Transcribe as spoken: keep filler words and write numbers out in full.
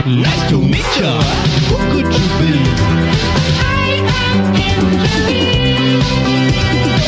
Nice to meet ya. Who could you be? I am Angelique.